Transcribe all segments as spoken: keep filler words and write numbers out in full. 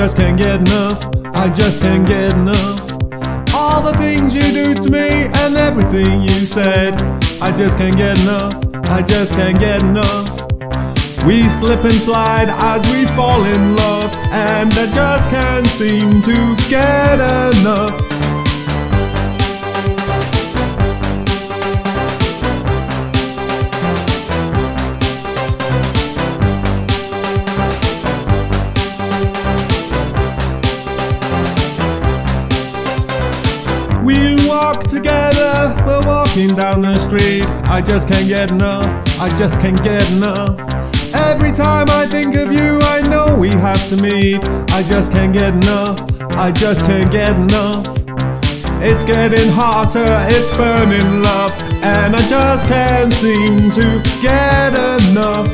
just can't get enough, I just can't get enough. All the things you do to me and everything you said, I just can't get enough, I just can't get enough. We slip and slide as we fall in love, and I just can't seem to get enough. We walk together, we're walking down the street. I just can't get enough, I just can't get enough. Every time I think of you, I know we have to meet. I just can't get enough, I just can't get enough. It's getting hotter, it's burning love, and I just can't seem to get enough.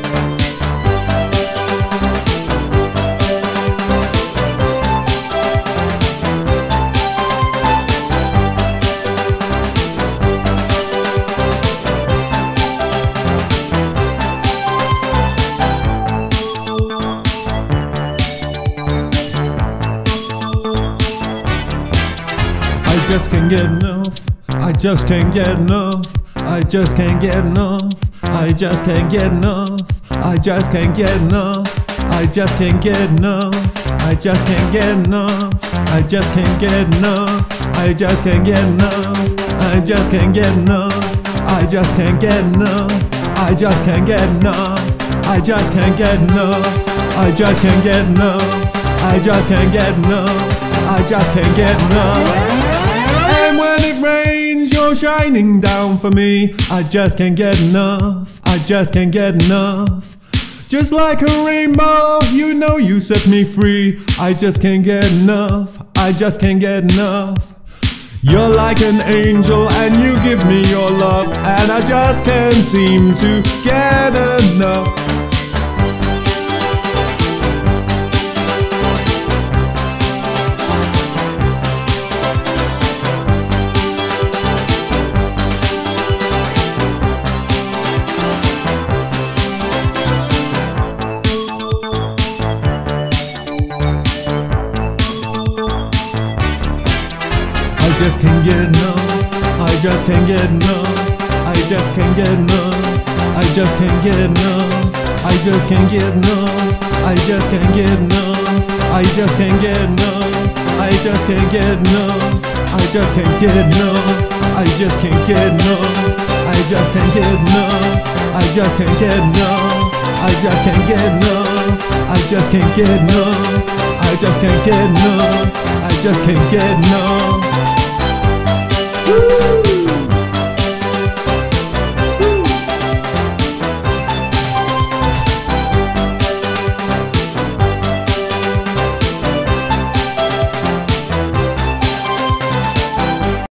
I just can't get enough, I just can't get enough, I just can't get enough, I just can't get enough, I just can't get enough, I just can't get enough, I just can't get enough, I just can't get enough, I just can't get enough, I just can't get enough, I just can't get enough, I just can't get enough, I just can't get enough, I just can't get enough, I just can't get enough, I just can't get enough. And when it rains, you're shining down for me. I just can't get enough, I just can't get enough. Just like a rainbow, you know you set me free. I just can't get enough, I just can't get enough. You're like an angel and you give me your love, and I just can't seem to get enough. I just can't get enough, I just can't get enough, I just can't get enough, I just can't get enough, I just can't get enough, I just can't get enough, I just can't get enough, I just can't get enough, I just can't get enough, I just can't get enough, I just can't get enough, I just can't get enough, I just can't get enough, I just can't get enough, I just can't get enough, I just can't get enough.